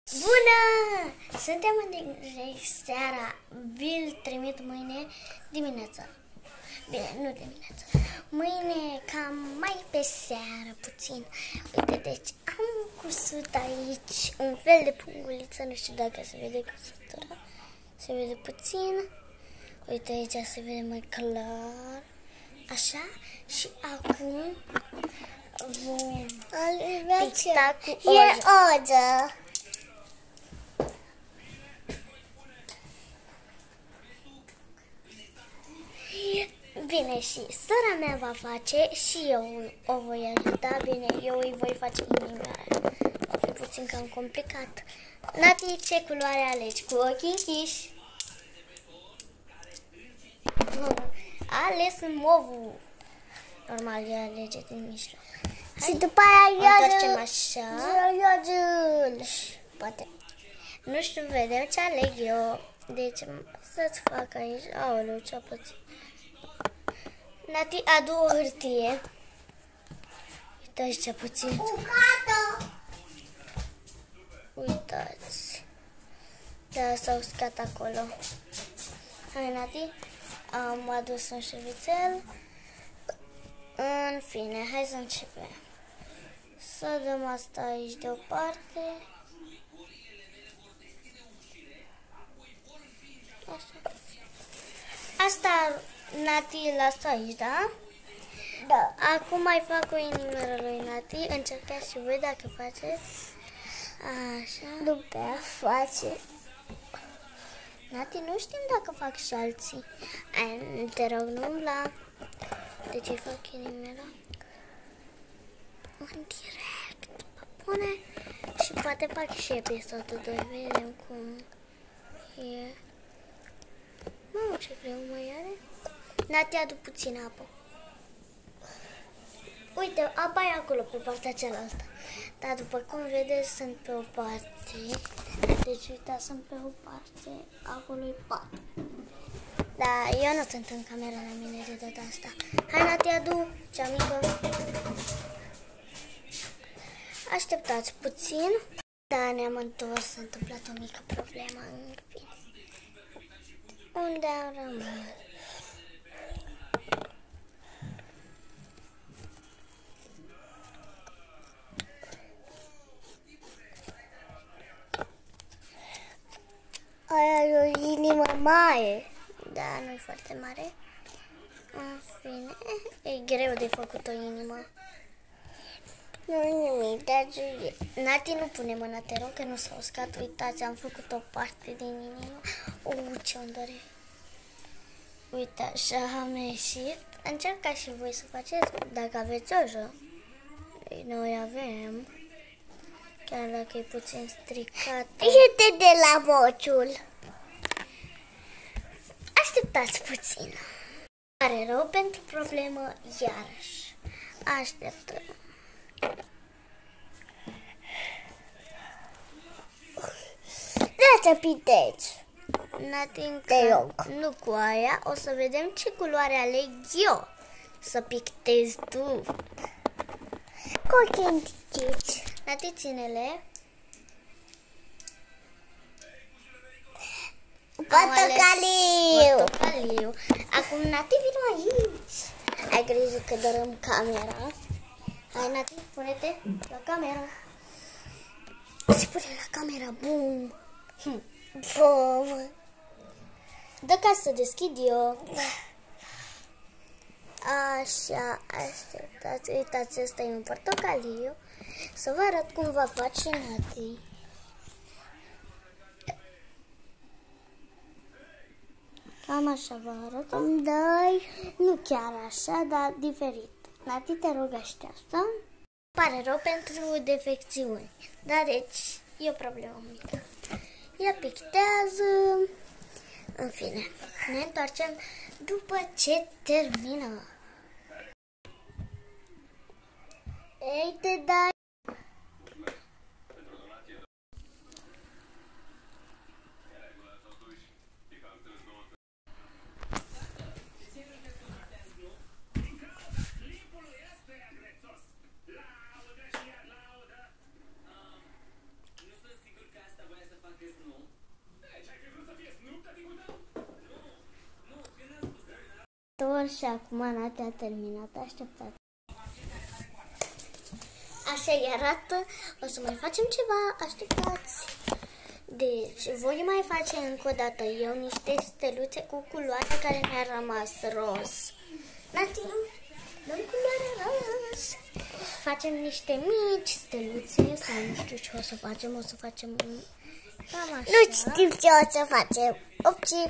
Bună! Suntem în direct seara. Vi-l trimit mâine dimineața. Bine, nu dimineața. Mâine cam mai pe seară puțin. Uite, deci am cusut aici un fel de punguliță. Nu știu dacă se vede cusutura. Se vede puțin. Uite, aici se vede mai clar. Așa. Și acum vom picta cu ogă. Bine, și sora mea va face și eu o voi ajuta. Bine, eu îi voi face inimioare. Va fi puțin cam complicat. Nati, ce culoare alegi? Cu ochii închiși. A ales în movul. Normal, ea alege din mijloc. Și după aia întoarcem așa. Poate. Nu știu, vedem ce aleg eu. Deci, să-ți fac aici. Aoleu, ce-a pățit. Nati, adu o hârtie. Uitați ce puțin. Uitați. Da, s-a uscat acolo. Hai, Nati. Am adus un șervețel. În fine, hai să începem. Să dăm asta aici deoparte. Așa. Asta, Nati, lasă aici, da? Da. Acum mai fac o inimără lui Nati. Încercați și voi dacă faceți. Așa. După aia face. Nati, nu știm dacă fac și alții. Te rog, nu umbla. De ce fac inimera? În direct. Pune. Și poate fac și episodul 2. Vedem cum e. Mamă, ce greu mai are. Nati, adu puțin apă. Uite, apa e acolo, pe partea cealaltă. Dar după cum vedeți, sunt pe o parte. Deci, uitați, sunt pe o parte. Acolo e pat. Dar eu nu sunt în camera la mine de data asta. Hai, Nati, adu cea mică. Așteptați puțin. Da, ne-am întors, s-a întâmplat o mică problemă. În fine. Unde am rămas? Aia e o inimă mare. Da, nu e foarte mare. În fine, e greu de făcut o inimă. Nu nimic, dar Nati, nu pune mâna, te rog, că nu s-a uscat. Uitați, am făcut o parte din inimă. Ce îmi dore. Uite, așa am ieșit. Încercați și voi să faceți, dacă aveți ojă. Noi avem. Chiar dacă e puțin stricat. ieși de la mociul. Așteptați puțin. Pare rău pentru problemă, iarăși. Așteptăm. Lasă piteți. Natinca, Te rog. nu cu aia. O să vedem ce culoare aleg eu. Să pictezi tu. Cu ochii închiși. Nati, ține-le. Portocaliu. Acum, Nati, vino aici. Ai grijă că dărâm camera. Hai, Nati, pune-te la camera. Se pune la camera. Bum. Bum. Dă ca să deschid eu. Așa, așteptați. Uitați, ăsta e un portocaliu. Să vă arăt cum va face Nati. Cam așa vă arăt. Dai. Nu chiar așa, dar diferit. Nati, te rog, așteaptă. Pare rău pentru defecțiuni. Dar deci, e o problemă mică. Ea pictează. În fine, ne întoarcem după ce termină. Ei, te dai. Nu sunt sigur că asta întor și acum Nati a terminat. Așteptați. Așa arată. O să mai facem ceva. Așteptați. Deci, voi mai face încă o dată eu niște steluțe cu culoarea care mi-a rămas roz. Nati, dăm culoarea roz. Facem niște mici steluțe sau nu știu ce o să facem. O să facem cam așa. Nu știu ce o să facem. Opci.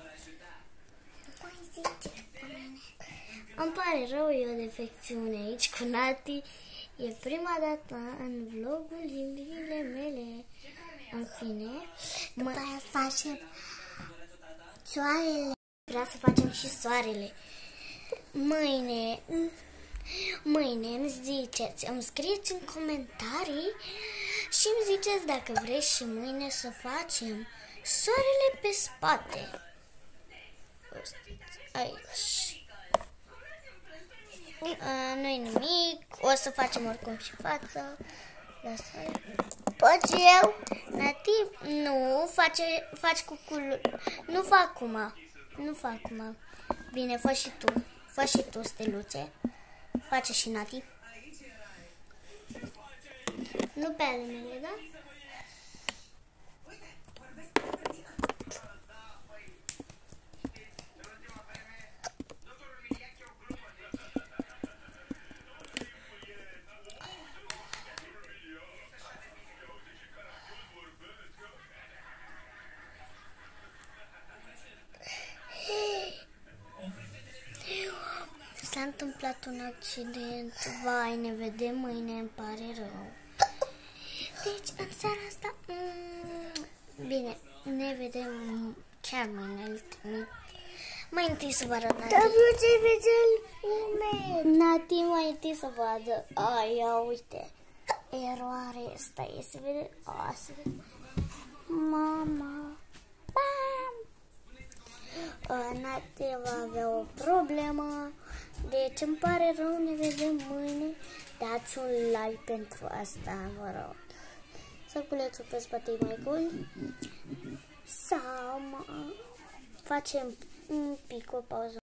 Îmi pare rău, e o defecțiune aici cu Nati. E prima dată în vlogul zilele mele. În fine, După aia facem soarele. Vreau să facem și soarele. Mâine îmi ziceți, îmi scrieți în comentarii și îmi ziceți dacă vreți și mâine să facem soarele pe spate. Aici. Nu-i nimic, o să facem oricum și față. Pot eu? Nati, nu, faci cu culori. Nu fac acum. Nu fac acum. Bine, fă și tu. Fă și tu steluțe. Face și Nati. Nu pe ale mele, da? S-a întâmplat un accident. Vai, ne vedem mâine, îmi pare rău. Deci, în seara asta... Bine, ne vedem chiar mâine. Îl trimit. Mai întâi să vă arăt Nati. Nati, mai întâi să vadă. Ia uite. Eroare asta e. Se vede. Se vede. Mama. Bam! Nati va avea o problemă. Deci îmi pare rău, ne vedem mâine. Dați un like pentru asta, vă rog. Săculețul pe spate mai cool. Sau facem un pic o pauză.